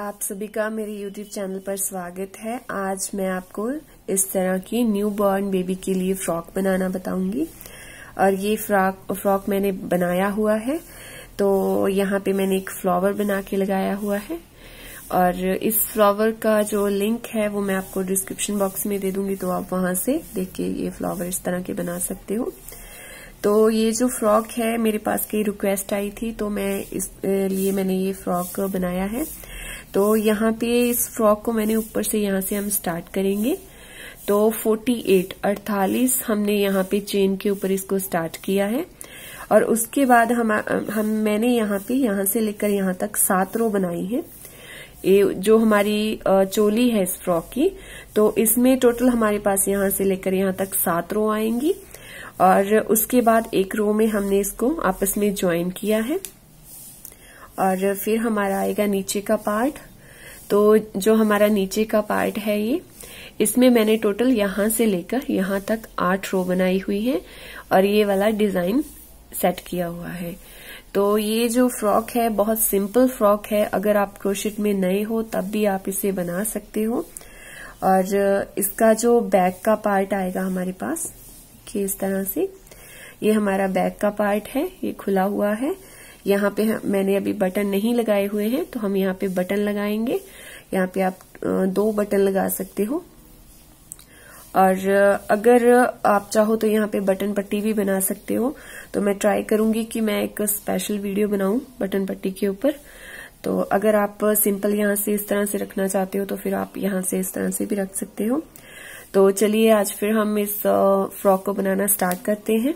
आप सभी का मेरे YouTube चैनल पर स्वागत है। आज मैं आपको इस तरह की न्यू बॉर्न बेबी के लिए फ्रॉक बनाना बताऊंगी और ये फ्रॉक मैंने बनाया हुआ है। तो यहाँ पे मैंने एक फ्लावर बना के लगाया हुआ है और इस फ्लावर का जो लिंक है वो मैं आपको डिस्क्रिप्शन बॉक्स में दे दूंगी, तो आप वहां से देख के ये फ्लावर इस तरह के बना सकते हो। तो ये जो फ्रॉक है मेरे पास की रिक्वेस्ट आई थी, तो मैं इस लिए मैंने ये फ्रॉक बनाया है। तो यहाँ पे इस फ्रॉक को मैंने ऊपर से यहाँ से हम स्टार्ट करेंगे। तो 48 हमने यहाँ पे चेन के ऊपर इसको स्टार्ट किया है और उसके बाद मैंने यहाँ से लेकर यहाँ तक 7 रो बनाई है। ये जो हमारी चोली है इस फ्रॉक की, तो इसमें टोटल हमारे पास यहाँ से लेकर यहाँ तक 7 रो आएंगी और उसके बाद एक रो में हमने इसको आपस में ज्वाइन किया है और फिर हमारा आएगा नीचे का पार्ट। तो जो हमारा नीचे का पार्ट है ये, इसमें मैंने टोटल यहां से लेकर यहां तक 8 रो बनाई हुई है और ये वाला डिजाइन सेट किया हुआ है। तो ये जो फ्रॉक है बहुत सिंपल फ्रॉक है, अगर आप क्रोशेट में नए हो तब भी आप इसे बना सकते हो। और इसका जो बैक का पार्ट आएगा हमारे पास कि इस तरह से, ये हमारा बैक का पार्ट है, ये खुला हुआ है। यहाँ पे मैंने अभी बटन नहीं लगाए हुए हैं, तो हम यहाँ पे बटन लगाएंगे। यहाँ पे आप 2 बटन लगा सकते हो और अगर आप चाहो तो यहाँ पे बटन पट्टी भी बना सकते हो। तो मैं ट्राई करूंगी कि मैं एक स्पेशल वीडियो बनाऊं बटन पट्टी के ऊपर। तो अगर आप सिंपल यहाँ से इस तरह से रखना चाहते हो तो फिर आप यहाँ से इस तरह से भी रख सकते हो। तो चलिए आज फिर हम इस फ्रॉक को बनाना स्टार्ट करते हैं।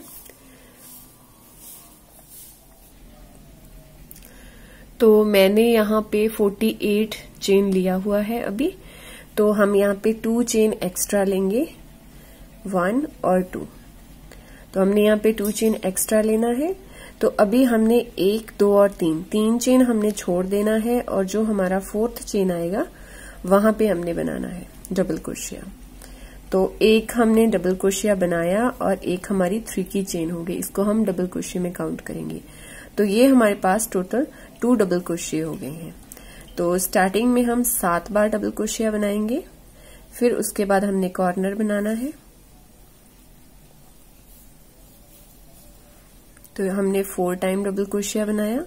तो मैंने यहाँ पे 48 चेन लिया हुआ है अभी। तो हम यहाँ पे 2 चेन एक्स्ट्रा लेंगे, 1 और 2। तो हमने यहाँ पे 2 चेन एक्स्ट्रा लेना है। तो अभी हमने 1, 2 और 3 चेन हमने छोड़ देना है और जो हमारा 4th चेन आएगा वहां पे हमने बनाना है डबल क्रोशिया। तो एक हमने डबल क्रोशिया बनाया और एक हमारी 3 की चेन होगी, इसको हम डबल क्रोशिया में काउंट करेंगे। तो ये हमारे पास टोटल 2 डबल क्रोशिया हो गए हैं। तो स्टार्टिंग में हम 7 बार डबल क्रोशिया बनाएंगे, फिर उसके बाद हमने कॉर्नर बनाना है। तो हमने 4 टाइम डबल क्रोशिया बनाया,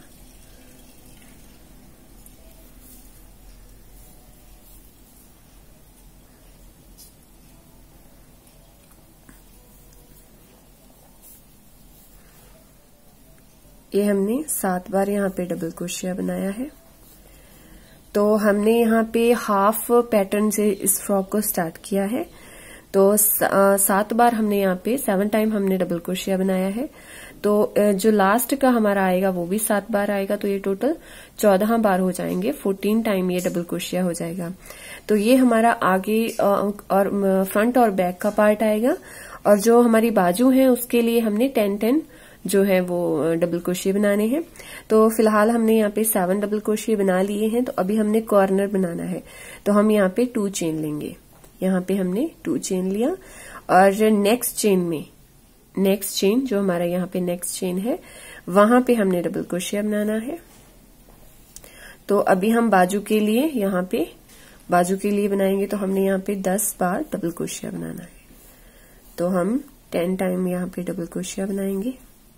ये हमने 7 बार यहाँ पे डबल क्रोशिया बनाया है। तो हमने यहाँ पे हाफ पैटर्न से इस फ्रॉक को स्टार्ट किया है। तो 7 बार हमने यहाँ पे 7 टाइम हमने डबल क्रोशिया बनाया है। तो जो लास्ट का हमारा आएगा वो भी 7 बार आएगा, तो ये टोटल 14 बार हो जाएंगे। 14 टाइम ये डबल क्रोशिया हो जाएगा। तो ये हमारा आगे और फ्रंट और बैक का पार्ट आएगा और जो हमारी बाजू है उसके लिए हमने 10 जो है वो डबल क्रोशिया बनाने हैं। तो फिलहाल हमने यहाँ पे 7 डबल क्रोशिया बना लिए हैं। तो अभी हमने कॉर्नर बनाना है, तो हम यहाँ पे 2 चेन लेंगे। यहाँ पे हमने 2 चेन लिया और नेक्स्ट चेन जो हमारा यहाँ पे नेक्स्ट चेन है वहां पे हमने डबल क्रोशिया बनाना है। तो अभी हम बाजू के लिए बनाएंगे, तो हमने यहाँ पे 10 बार डबल क्रोशिया बनाना है। तो हम 10 टाइम यहाँ पे डबल क्रोशिया बनाएंगे।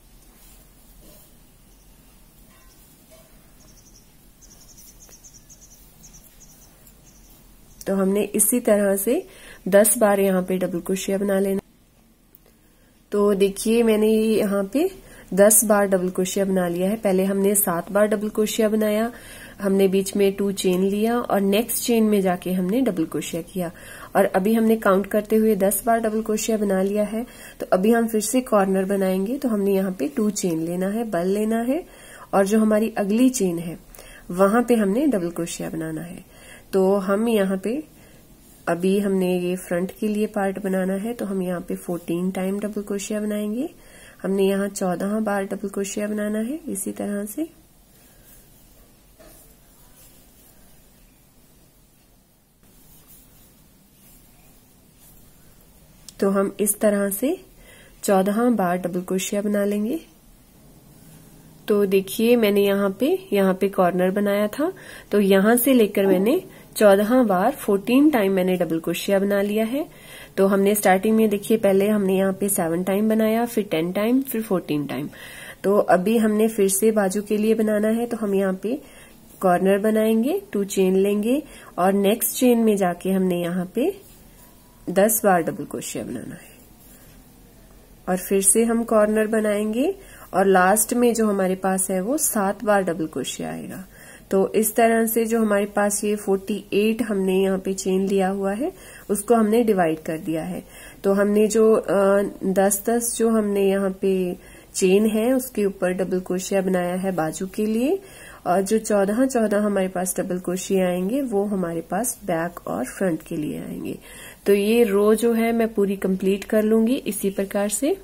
तो हमने इसी तरह से 10 बार यहाँ पे डबल क्रोशिया बना लेना। तो देखिए मैंने यहाँ पे 10 बार डबल क्रोशिया बना लिया है। पहले हमने 7 बार डबल क्रोशिया बनाया, हमने बीच में 2 चेन लिया और नेक्स्ट चेन में जाके हमने डबल क्रोशिया किया और अभी हमने काउंट करते हुए 10 बार डबल क्रोशिया बना लिया है। तो अभी हम फिर से कॉर्नर बनाएंगे। तो हमने यहाँ पे 2 चेन लेना है, बल लेना है और जो हमारी अगली चेन है वहां पे हमने डबल क्रोशिया बनाना है। तो हम यहाँ पे अभी हमने ये फ्रंट के लिए पार्ट बनाना है, तो हम यहाँ पे 14 टाइम डबल क्रोशिया बनाएंगे। हमने यहाँ 14 बार डबल क्रोशिया बनाना है इसी तरह से। तो हम इस तरह से 14 बार डबल क्रोशिया बना लेंगे। तो देखिए मैंने यहाँ पे कॉर्नर बनाया था, तो यहाँ से लेकर मैंने 14 बार 14 टाइम मैंने डबल क्रोशिया बना लिया है। तो हमने स्टार्टिंग में देखिए पहले हमने यहाँ पे 7 टाइम बनाया, फिर 10 टाइम, फिर 14 टाइम। तो अभी हमने फिर से बाजू के लिए बनाना है, तो हम यहाँ पे कॉर्नर बनाएंगे, 2 चेन लेंगे और नेक्स्ट चेन में जाके हमने यहाँ पे 10 बार डबल क्रोशिया बनाना है और फिर से हम कॉर्नर बनाएंगे और लास्ट में जो हमारे पास है वो 7 बार डबल क्रोशिया आएगा। तो इस तरह से जो हमारे पास ये 48 हमने यहाँ पे चेन लिया हुआ है उसको हमने डिवाइड कर दिया है। तो हमने जो 10-10 जो हमने यहाँ पे चेन है उसके ऊपर डबल क्रोशिया बनाया है बाजू के लिए, और जो 14-14 हमारे पास डबल क्रोशिया आएंगे वो हमारे पास बैक और फ्रंट के लिए आएंगे। तो ये रो जो है मैं पूरी कंप्लीट कर लूंगी इसी प्रकार से।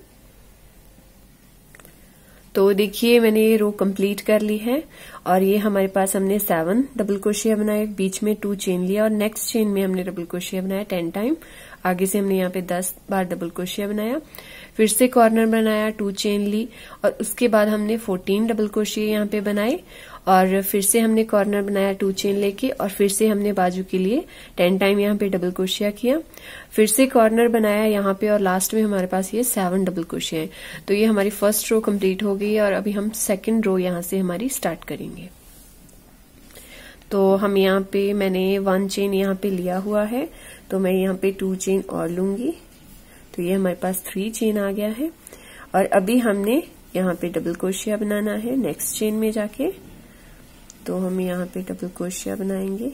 तो देखिए मैंने ये रो कंप्लीट कर ली है और ये हमारे पास हमने 7 डबल क्रोशिया बनाए, बीच में 2 चेन लिया और नेक्स्ट चेन में हमने डबल क्रोशिया बनाया 10 टाइम। आगे से हमने यहाँ पे 10 बार डबल क्रोशिया बनाया, फिर से कॉर्नर बनाया, 2 चेन ली और उसके बाद हमने 14 डबल क्रोशिया यहाँ पे बनाए और फिर से हमने कॉर्नर बनाया 2 चेन लेके और फिर से हमने बाजू के लिए 10 टाइम यहाँ पे डबल क्रोशिया किया, फिर से कॉर्नर बनाया यहाँ पे और लास्ट में हमारे पास ये 7 डबल क्रोशिया है। तो ये हमारी फर्स्ट रो कंप्लीट हो गई है और अभी हम सेकंड रो यहाँ से हमारी स्टार्ट करेंगे। तो हम यहाँ पे मैंने 1 चेन यहाँ पे लिया हुआ है, तो मैं यहाँ पे 2 चेन और लूंगी, तो ये हमारे पास 3 चेन आ गया है और अभी हमने यहाँ पे डबल क्रोशिया बनाना है नेक्स्ट चेन में जाके। तो हम यहाँ पे डबल क्रोशिया बनाएंगे,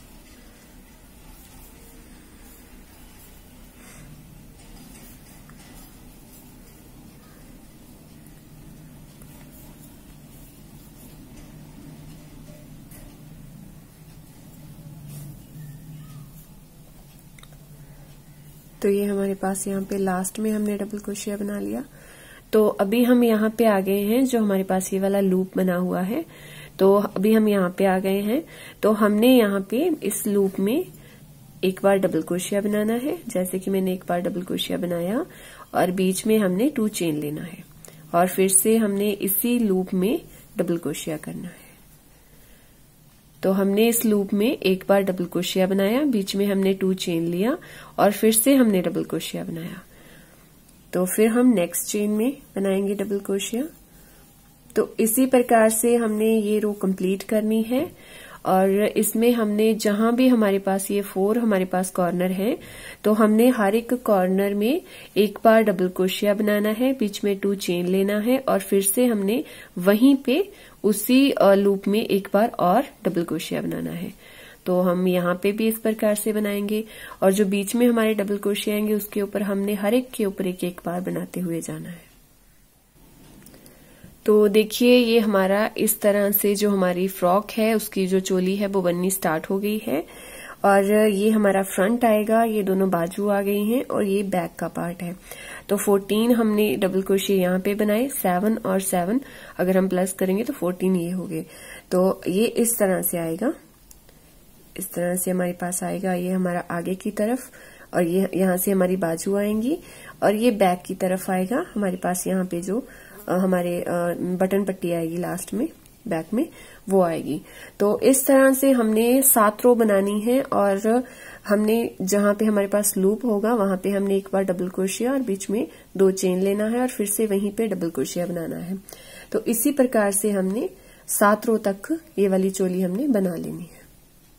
तो ये हमारे पास यहाँ पे लास्ट में हमने डबल क्रोशिया बना लिया। तो अभी हम यहाँ पे आ गए हैं, जो हमारे पास ये वाला लूप बना हुआ है, तो अभी हम यहाँ पे आ गए हैं। तो हमने यहाँ पे इस लूप में एक बार डबल क्रोशिया बनाना है, जैसे कि मैंने एक बार डबल क्रोशिया बनाया और बीच में हमने 2 चेन लेना है और फिर से हमने इसी लूप में डबल क्रोशिया करना है। तो हमने इस लूप में एक बार डबल क्रोशिया बनाया, बीच में हमने 2 चेन लिया और फिर से हमने डबल क्रोशिया बनाया। तो फिर हम नेक्स्ट चेन में बनाएंगे डबल क्रोशिया। तो इसी प्रकार से हमने ये रो कंप्लीट करनी है और इसमें हमने जहां भी हमारे पास ये 4 हमारे पास कॉर्नर है, तो हमने हर एक कॉर्नर में एक बार डबल क्रोशिया बनाना है, बीच में 2 चेन लेना है और फिर से हमने वहीं पे उसी लूप में एक बार और डबल क्रोशिया बनाना है। तो हम यहाँ पे भी इस प्रकार से बनाएंगे और जो बीच में हमारे डबल क्रोशिया आएंगे उसके ऊपर हमने हर एक के ऊपर एक एक बार बनाते हुए जाना है। तो देखिए ये हमारा इस तरह से जो हमारी फ्रॉक है उसकी जो चोली है वो बननी स्टार्ट हो गई है और ये हमारा फ्रंट आएगा, ये दोनों बाजू आ गई हैं और ये बैक का पार्ट है। तो 14 हमने डबल क्रोशिया यहाँ पे बनाए, 7 और 7 अगर हम प्लस करेंगे तो 14 ये हो गए। तो ये इस तरह से आएगा, इस तरह से हमारे पास आएगा। ये हमारा आगे की तरफ और ये यहाँ से हमारी बाजू आएंगी और ये बैक की तरफ आएगा हमारे पास। यहाँ पे जो हमारे बटन पट्टी आएगी लास्ट में बैक में वो आएगी। तो इस तरह से हमने 7 रो बनानी है और हमने जहां पे हमारे पास लूप होगा वहां पे हमने एक बार डबल क्रोशिया और बीच में 2 चेन लेना है और फिर से वहीं पे डबल क्रोशिया बनाना है। तो इसी प्रकार से हमने 7 रो तक ये वाली चोली हमने बना लेनी है।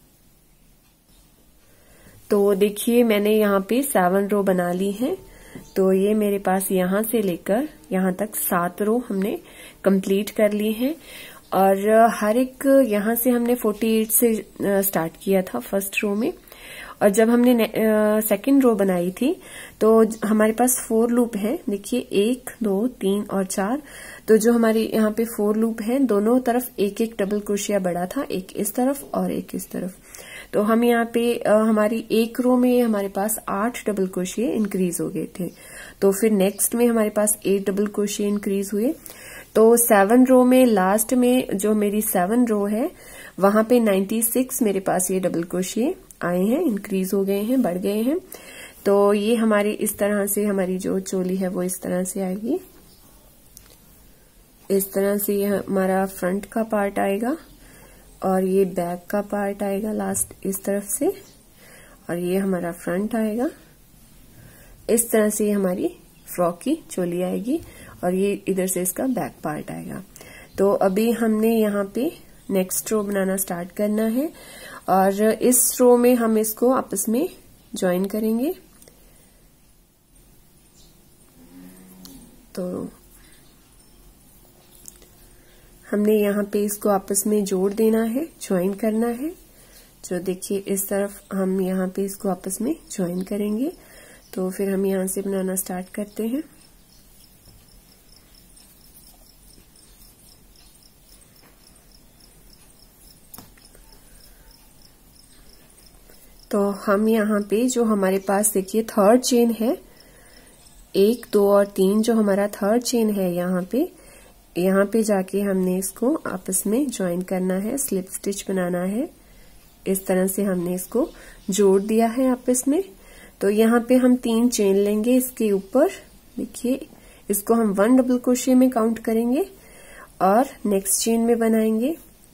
तो देखिए मैंने यहाँ पे 7 रो बना ली है। तो ये मेरे पास यहाँ से लेकर यहाँ तक 7 रो हमने कंप्लीट कर ली है और हर एक यहाँ से हमने 48 से स्टार्ट किया था फर्स्ट रो में और जब हमने सेकंड रो बनाई थी तो हमारे पास 4 लूप है। देखिए 1, 2, 3 और 4। तो जो हमारे यहाँ पे 4 लूप है दोनों तरफ एक एक डबल क्रोशिया बड़ा था, एक इस तरफ और एक इस तरफ। तो हम यहाँ पे हमारी एक रो में हमारे पास 8 डबल क्रोशिया इंक्रीज हो गए थे। तो फिर नेक्स्ट में हमारे पास 8 डबल क्रोशिया इंक्रीज हुए। तो 7 रो में लास्ट में जो मेरी 7 रो है वहां पे 96 मेरे पास ये डबल क्रोशिया आए हैं, इंक्रीज हो गए हैं, बढ़ गए हैं। तो ये हमारी इस तरह से हमारी जो चोली है वो इस तरह से आएगी। इस तरह से ये हमारा फ्रंट का पार्ट आएगा और ये बैक का पार्ट आएगा लास्ट इस तरफ से, और ये हमारा फ्रंट आएगा। इस तरह से ये हमारी फ्रॉक की चोली आएगी और ये इधर से इसका बैक पार्ट आएगा। तो अभी हमने यहाँ पे नेक्स्ट रो बनाना स्टार्ट करना है और इस रो में हम इसको आपस में ज्वाइन करेंगे। तो हमने यहाँ पे इसको आपस में जोड़ देना है, ज्वाइन करना है। जो देखिए इस तरफ हम यहाँ पे इसको आपस में ज्वाइन करेंगे। तो फिर हम यहाँ से बनाना स्टार्ट करते हैं। तो हम यहाँ पे जो हमारे पास देखिए थर्ड चेन है, 1 2 और 3 जो हमारा थर्ड चेन है, यहाँ पे जाके हमने इसको आपस में ज्वाइन करना है, स्लिप स्टिच बनाना है। इस तरह से हमने इसको जोड़ दिया है आपस में। तो यहाँ पे हम 3 चेन लेंगे इसके ऊपर। देखिए इसको हम 1 डबल क्रोशे में काउंट करेंगे और नेक्स्ट चेन में बनाएंगे।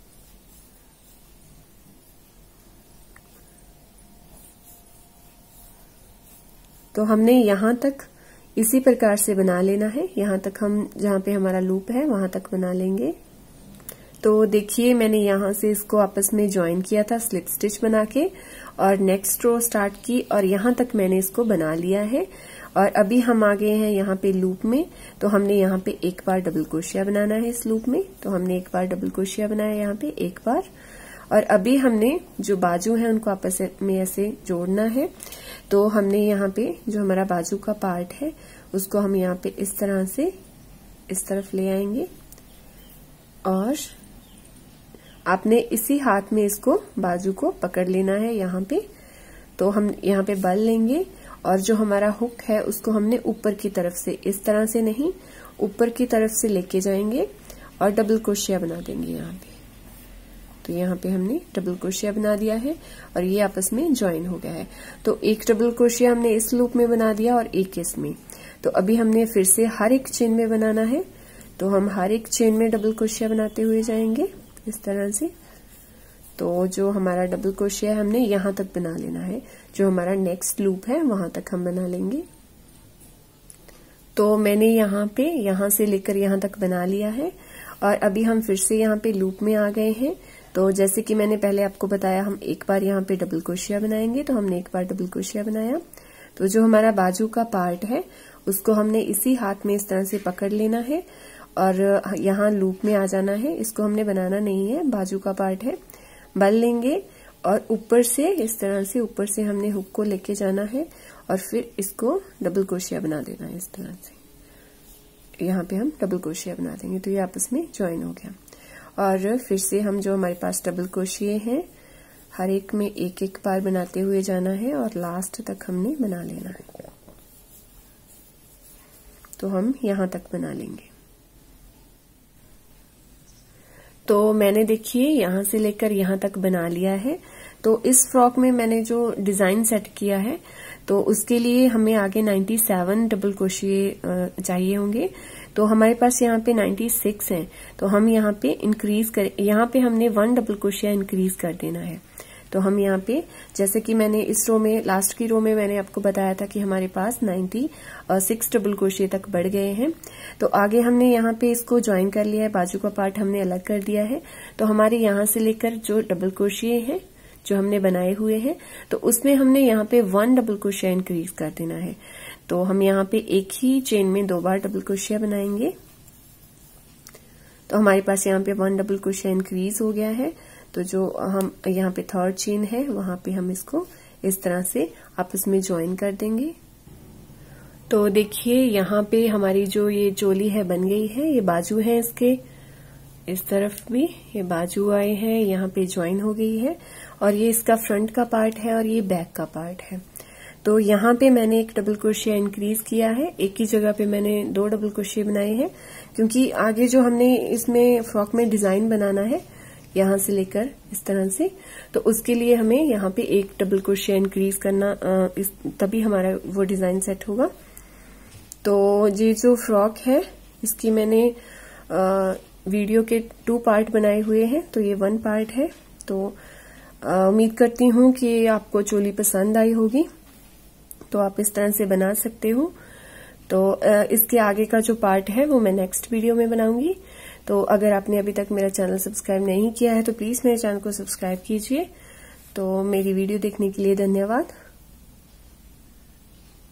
तो हमने यहां तक इसी प्रकार से बना लेना है, यहां तक हम जहां पे हमारा लूप है वहां तक बना लेंगे। तो देखिए मैंने यहां से इसको आपस में ज्वाइन किया था स्लिप स्टिच बना के और नेक्स्ट रो स्टार्ट की और यहां तक मैंने इसको बना लिया है। और अभी हम आ गए हैं यहाँ पे लूप में। तो हमने यहाँ पे एक बार डबल क्रोशिया बनाना है इस लूप में। तो हमने एक बार डबल क्रोशिया बनाया यहाँ पे एक बार, और अभी हमने जो बाजू है उनको आपस में ऐसे जोड़ना है। तो हमने यहाँ पे जो हमारा बाजू का पार्ट है उसको हम यहाँ पे इस तरह से इस तरफ ले आएंगे और आपने इसी हाथ में इसको बाजू को पकड़ लेना है यहाँ पे। तो हम यहाँ पे बल लेंगे और जो हमारा हुक है उसको हमने ऊपर की तरफ से, इस तरह से नहीं, ऊपर की तरफ से लेके जाएंगे और डबल क्रोशिया बना देंगे यहाँ पे। तो यहाँ पे हमने डबल क्रोशिया बना दिया है और ये आपस में ज्वाइन हो गया है। तो एक डबल क्रोशिया हमने इस लूप में बना दिया और एक इसमें। तो अभी हमने फिर से हर एक चेन में बनाना है। तो हम हर एक चेन में डबल क्रोशिया बनाते हुए जाएंगे इस तरह से। तो जो हमारा डबल क्रोशिया है हमने यहाँ तक बना लेना है, जो हमारा नेक्स्ट लूप है वहां तक हम बना लेंगे। तो मैंने यहाँ से लेकर यहाँ तक बना लिया है और अभी हम फिर से यहाँ पे लूप में आ गए हैं। तो जैसे कि मैंने पहले आपको बताया हम एक बार यहाँ पे डबल क्रोशिया बनाएंगे। तो हमने एक बार डबल क्रोशिया बनाया। तो जो हमारा बाजू का पार्ट है उसको हमने इसी हाथ में इस तरह से पकड़ लेना है और यहाँ लूप में आ जाना है। इसको हमने बनाना नहीं है, बाजू का पार्ट है। बल लेंगे और ऊपर से इस तरह से ऊपर से हमने हुक को लेके जाना है और फिर इसको डबल क्रोशिया बना देना है इस तरह से। यहाँ पे हम डबल क्रोशिया बना देंगे तो ये आपस में ज्वाइन हो गया। और फिर से हम जो हमारे पास डबल क्रोशिये हैं हर एक में एक एक बार बनाते हुए जाना है और लास्ट तक हमने बना लेना है। तो हम यहाँ तक बना लेंगे। तो मैंने देखिए यहाँ से लेकर यहाँ तक बना लिया है। तो इस फ्रॉक में मैंने जो डिजाइन सेट किया है तो उसके लिए हमें आगे 97 डबल क्रोशिये चाहिए होंगे। तो हमारे पास यहाँ पे 96 हैं। तो हम यहाँ पे इंक्रीज कर, यहाँ पे हमने 1 डबल क्रोशिया इंक्रीज कर देना है। तो हम यहाँ पे जैसे कि मैंने इस रो में लास्ट की रो में मैंने आपको बताया था कि हमारे पास 96 डबल क्रोशिये तक बढ़ गए हैं। तो आगे हमने यहाँ पे इसको ज्वाइन कर लिया है, बाजू का पार्ट हमने अलग कर दिया है। तो हमारे यहाँ से लेकर जो डबल क्रोशिये हैं जो हमने बनाए हुए हैं तो उसमें हमने यहाँ पे 1 डबल क्रोशिया इंक्रीज कर देना है। तो हम यहाँ पे एक ही चेन में 2 बार डबल क्रोशिया बनाएंगे। तो हमारे पास यहाँ पे 1 डबल क्रोशिया इंक्रीज हो गया है। तो जो हम यहाँ पे थर्ड चेन है वहां पे हम इसको इस तरह से आपस में ज्वाइन कर देंगे। तो देखिए यहाँ पे हमारी जो ये चोली है बन गई है। ये बाजू है इसके, इस तरफ भी ये बाजू आए हैं, यहाँ पे ज्वाइन हो गई है और ये इसका फ्रंट का पार्ट है और ये बैक का पार्ट है। तो यहाँ पे मैंने एक डबल क्रोशिया इंक्रीज किया है, एक ही जगह पे मैंने 2 डबल क्रोशिया बनाए हैं क्योंकि आगे जो हमने इसमें फ्रॉक में डिजाइन बनाना है यहाँ से लेकर इस तरह से, तो उसके लिए हमें यहाँ पे एक डबल क्रोशिया इंक्रीज करना, तभी हमारा वो डिजाइन सेट होगा। तो ये जो फ्रॉक है इसकी मैंने वीडियो के 2 पार्ट बनाए हुए हैं, तो ये 1 पार्ट है। तो उम्मीद करती हूँ कि आपको चोली पसंद आई होगी, तो आप इस तरह से बना सकते हो। तो इसके आगे का जो पार्ट है वो मैं नेक्स्ट वीडियो में बनाऊंगी। तो अगर आपने अभी तक मेरा चैनल सब्सक्राइब नहीं किया है तो प्लीज मेरे चैनल को सब्सक्राइब कीजिए। तो मेरी वीडियो देखने के लिए धन्यवाद।